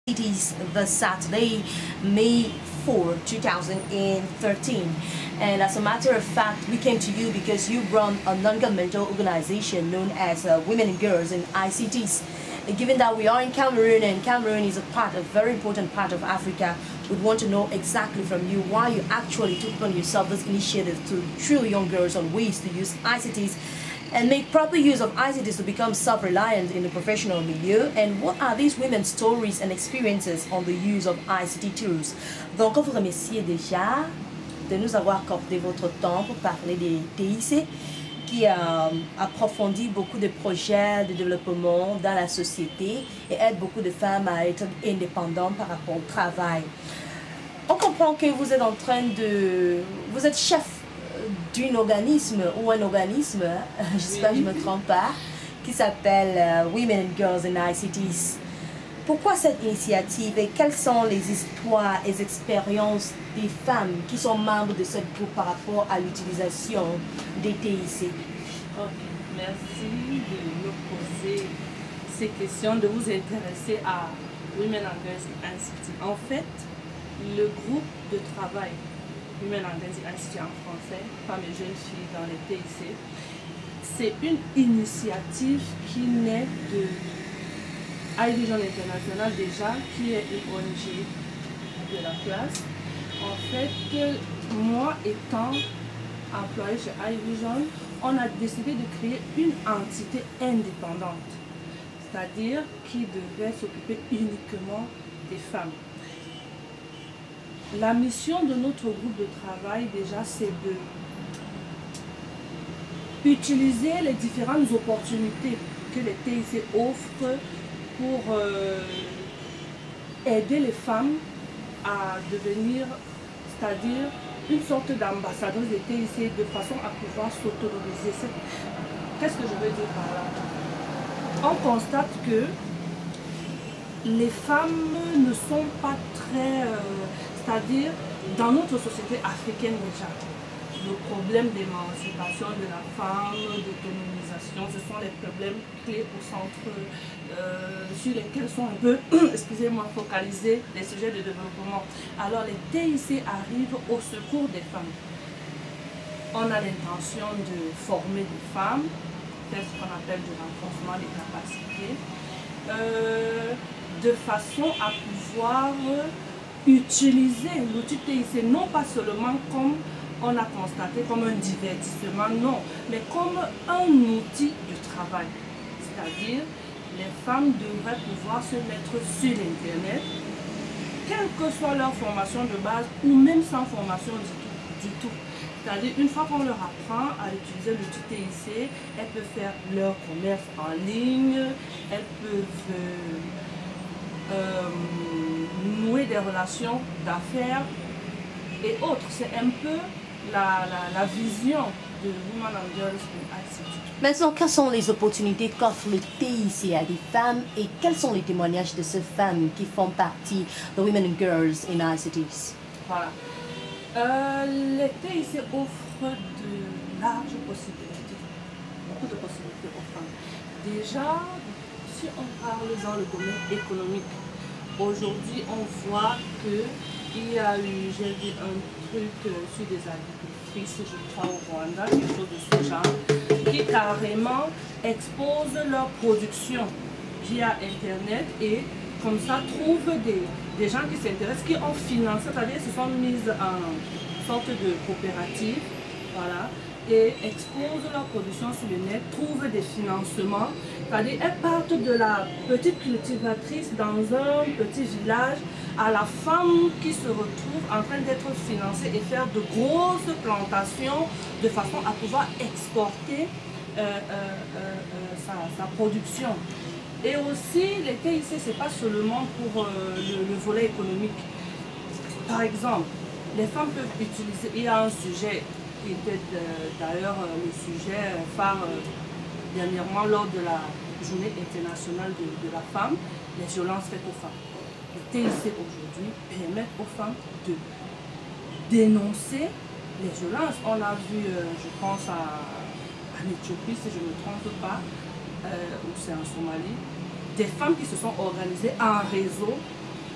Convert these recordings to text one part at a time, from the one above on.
It is the Saturday, May 4, 2013. And as a matter of fact, we came to you because you run a non-governmental organization known as Women and Girls in ICTs. And given that we are in Cameroon, and Cameroon is a very important part of Africa, we'd want to know exactly from you why you actually took upon yourself this initiative to drill young girls on ways to use ICTs and make proper use of ICTs to become self-reliant in the professional milieu, and what are these women's stories and experiences on the use of ICT tools. Donc on vous remercie déjà de nous avoir accordé votre temps pour parler des TIC qui approfondit beaucoup de projets de développement dans la société et aide beaucoup de femmes à être indépendantes par rapport au travail. On comprend que vous êtes en train de... Vous êtes chef d'un organisme ou un organisme, j'espère que je ne me trompe pas, qui s'appelle Women and Girls in ICTs. Pourquoi cette initiative et quelles sont les histoires et les expériences des femmes qui sont membres de ce groupe par rapport à l'utilisation des TIC? Merci de me poser ces questions, de vous intéresser à Women and Girls in ICT. En fait, le groupe de travail Women and Girls in ICT en français, femmes et jeunes filles dans les TIC, c'est une initiative qui naît de iVision International déjà, qui est une ONG de la place. En fait, moi étant employée chez iVision, on a décidé de créer une entité indépendante, c'est-à-dire qui devait s'occuper uniquement des femmes. La mission de notre groupe de travail déjà, c'est de utiliser les différentes opportunités que les TIC offrent pour aider les femmes à devenir, c'est-à-dire une sorte d'ambassadrice des TIC de façon à pouvoir s'autonomiser. Qu'est-ce que je veux dire par là? On constate que les femmes ne sont pas très... c'est-à-dire, dans notre société africaine déjà, le problème d'émancipation de la femme, d'autonomisation, ce sont les problèmes clés au centre sur lesquels sont un peu, excusez-moi, focalisés les sujets de développement. Alors les TIC arrivent au secours des femmes. On a l'intention de former des femmes, faire ce qu'on appelle du renforcement des capacités, de façon à pouvoir utiliser l'outil TIC, non pas seulement comme on a constaté comme un divertissement, non, mais comme un outil de travail. C'est-à-dire, les femmes devraient pouvoir se mettre sur l'Internet, quelle que soit leur formation de base, ou même sans formation du tout. C'est-à-dire, une fois qu'on leur apprend à utiliser l'outil TIC, elles peuvent faire leur commerce en ligne, elles peuvent nouer des relations d'affaires et autres. C'est un peu la vision de Women and Girls in ICT. Maintenant, quelles sont les opportunités qu'offre le TIC à des femmes et quels sont les témoignages de ces femmes qui font partie de Women and Girls in ICTs? Voilà. Les TIC offrent de larges possibilités, beaucoup de possibilités aux femmes. Déjà, si on parle dans le domaine économique, aujourd'hui on voit qu'il y a eu, j'ai vu un truc sur des agricultrices, je crois au Rwanda, quelque chose de ce genre, qui carrément exposent leur production via Internet et comme ça trouvent des gens qui s'intéressent, qui ont financé, c'est-à-dire se sont mises en sorte de coopérative, voilà, et exposent leur production sur le net, trouvent des financements, c'est-à-dire elles partent de la petite cultivatrice dans un petit village à la femme qui se retrouve en train d'être financée et faire de grosses plantations de façon à pouvoir exporter sa production. Et aussi, les TIC, ce n'est pas seulement pour le volet économique. Par exemple, les femmes peuvent utiliser, il y a un sujet qui était d'ailleurs le sujet phare dernièrement lors de la journée internationale de la femme, les violences faites aux femmes. Les TIC aujourd'hui permettent aux femmes de dénoncer les violences. On a vu, je pense en Éthiopie, si je ne me trompe pas, ou c'est en Somalie, des femmes qui se sont organisées en réseau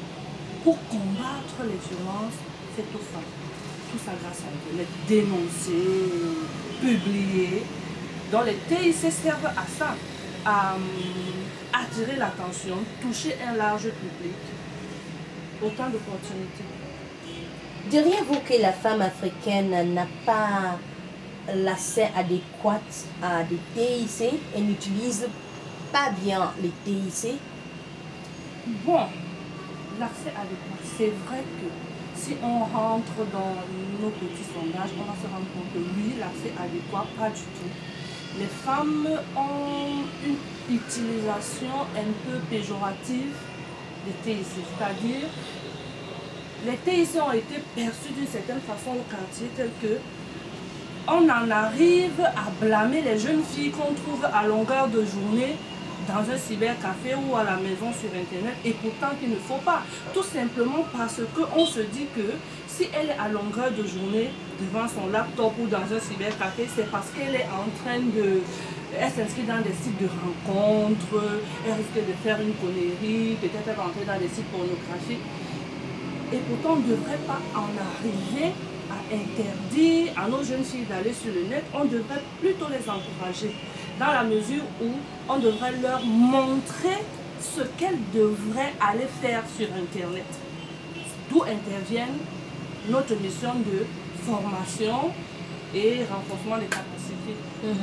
pour combattre les violences faites aux femmes. Tout ça grâce à Internet, dénoncer, publier. Donc les TIC servent à ça, à attirer l'attention, toucher un large public. Autant d'opportunités. Diriez-vous que la femme africaine n'a pas l'accès adéquat à des TIC et n'utilise pas bien les TIC? Bon, l'accès adéquat, c'est vrai que si on rentre dans nos petits sondages, on va se rendre compte que oui, l'accès adéquat, pas du tout. Les femmes ont une utilisation un peu péjorative des TIC, c'est-à-dire les TIC ont été perçus d'une certaine façon au quartier, tel que on en arrive à blâmer les jeunes filles qu'on trouve à longueur de journée dans un cybercafé ou à la maison sur Internet, et pourtant qu'il ne faut pas. Tout simplement parce qu'on se dit que si elle est à longueur de journée devant son laptop ou dans un cybercafé, c'est parce qu'elle est en train de... Elle s'inscrit dans des sites de rencontres, elle risque de faire une connerie, peut-être elle va entrer dans des sites pornographiques. Et pourtant, on ne devrait pas en arriver à interdire à nos jeunes filles d'aller sur le net. On devrait plutôt les encourager dans la mesure où on devrait leur montrer ce qu'elles devraient aller faire sur Internet. D'où interviennent notre mission de formation et renforcement des capacités.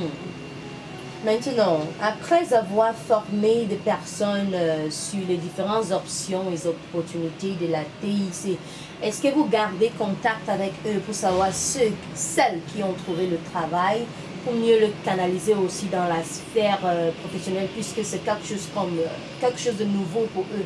Maintenant, après avoir formé des personnes sur les différentes options et opportunités de la TIC, est-ce que vous gardez contact avec eux pour savoir celles qui ont trouvé le travail, pour mieux le canaliser aussi dans la sphère professionnelle, puisque c'est quelque chose de nouveau pour eux?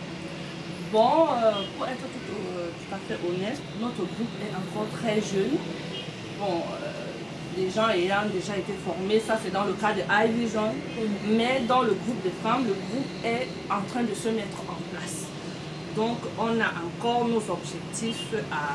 Bon, pour être tout à fait honnête, notre groupe est encore très jeune. Bon, les gens ayant déjà été formés, ça c'est dans le cas de iVision, mais dans le groupe de femmes, le groupe est en train de se mettre en place. Donc on a encore nos objectifs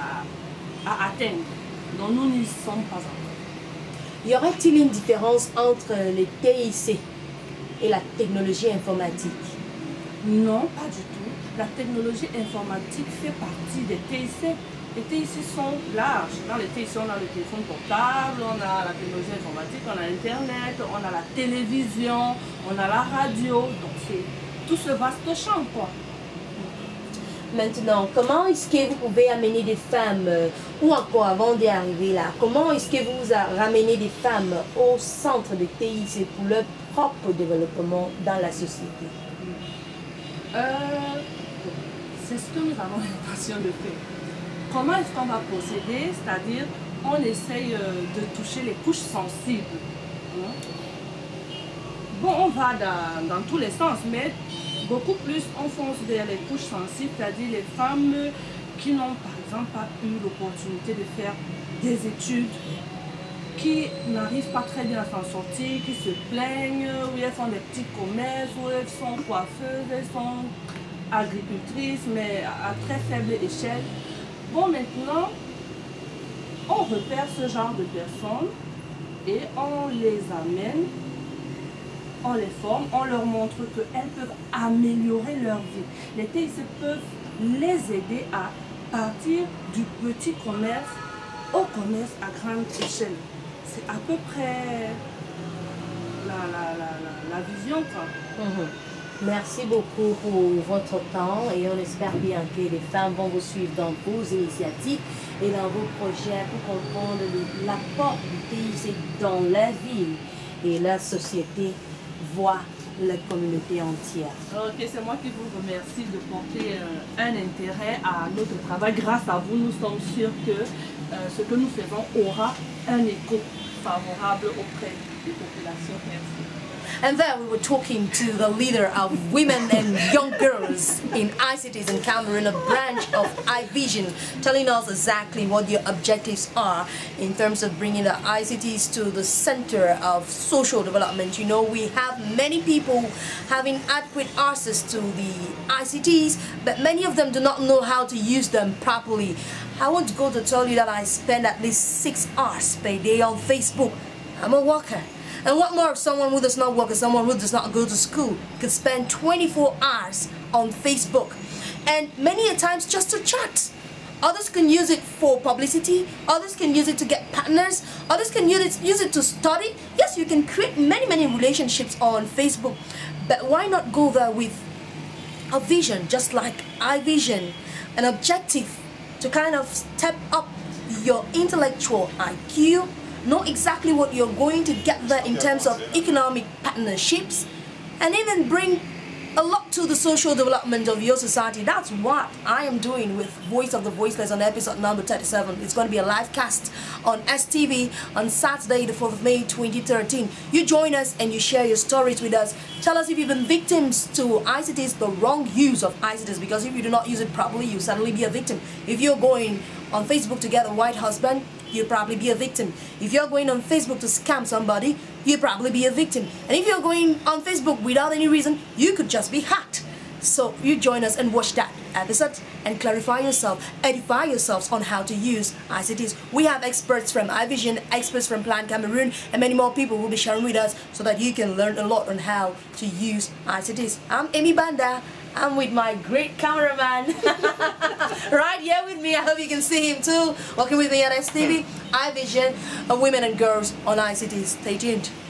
à atteindre. Donc nous n'y sommes pas encore. Y aurait-il une différence entre les TIC et la technologie informatique? Non, pas du tout. La technologie informatique fait partie des TIC. Les TIC sont larges. Dans les TIC, on a le téléphone portable, on a la technologie informatique, on a Internet, on a la télévision, on a la radio. Donc c'est tout ce vaste champ, quoi. Maintenant, comment est-ce que vous pouvez amener des femmes, ou encore avant d'y arriver là, comment est-ce que vous ramenez des femmes au centre de TIC pour leur propre développement dans la société? C'est ce que nous avons l'intention de faire. Comment est-ce qu'on va procéder? C'est-à-dire, on essaye de toucher les couches sensibles. Bon, on va dans tous les sens, mais beaucoup plus on fonce vers les couches sensibles, c'est-à-dire les femmes qui n'ont par exemple pas eu l'opportunité de faire des études, qui n'arrivent pas très bien à s'en sortir, qui se plaignent, où elles font des petits commerces, où elles sont coiffeuses, elles sont agricultrices, mais à très faible échelle. Bon, maintenant, on repère ce genre de personnes et on les amène, on les forme, on leur montre qu'elles peuvent améliorer leur vie. Les TIC peuvent les aider à partir du petit commerce au commerce à grande échelle. C'est à peu près la vision, quoi. Merci beaucoup pour votre temps et on espère bien que les femmes vont vous suivre dans vos initiatives et dans vos projets pour comprendre l'apport du TIC dans la ville et la société, voire la communauté entière. Ok, c'est moi qui vous remercie de porter un intérêt à notre travail. Grâce à vous, nous sommes sûrs que ce que nous faisons aura un écho favorable auprès des populations. Merci. And there we were talking to the leader of women and young girls in ICTs in Cameroon, a branch of iVision, telling us exactly what their objectives are in terms of bringing the ICTs to the center of social development. You know, we have many people having adequate access to the ICTs, but many of them do not know how to use them properly. I want to go to tell you that I spend at least 6 hours per day on Facebook. I'm a worker. And what more if someone who does not work or someone who does not go to school could spend 24 hours on Facebook? and many a times just to chat. Others can use it for publicity, others can use it to get partners, others can use it to study. Yes, you can create many relationships on Facebook, but why not go there with a vision, just like iVision, an objective to kind of step up your intellectual IQ, know exactly what you're going to get there in terms of economic partnerships, and even bring a lot to the social development of your society. That's what I am doing with Voice of the Voiceless on episode number 37. It's going to be a live cast on STV on Saturday the 4th of May 2013. You join us and you share your stories with us. Tell us if you've been victims to ICTs, the wrong use of ICTs, because if you do not use it properly, you'll suddenly be a victim. If you're going on Facebook to get a white husband, you'll probably be a victim. If you're going on Facebook to scam somebody, you'll probably be a victim. And if you're going on Facebook without any reason, you could just be hacked. So you join us and watch that episode and clarify yourself, edify yourselves on how to use ICTs. We have experts from iVision, experts from Plan Cameroon, and many more people will be sharing with us so that you can learn a lot on how to use ICTs. I'm Amy Banda. I'm with my great cameraman right here with me. I hope you can see him too. Working with me at STV, iVision, Women and Girls on ICTs. Stay tuned.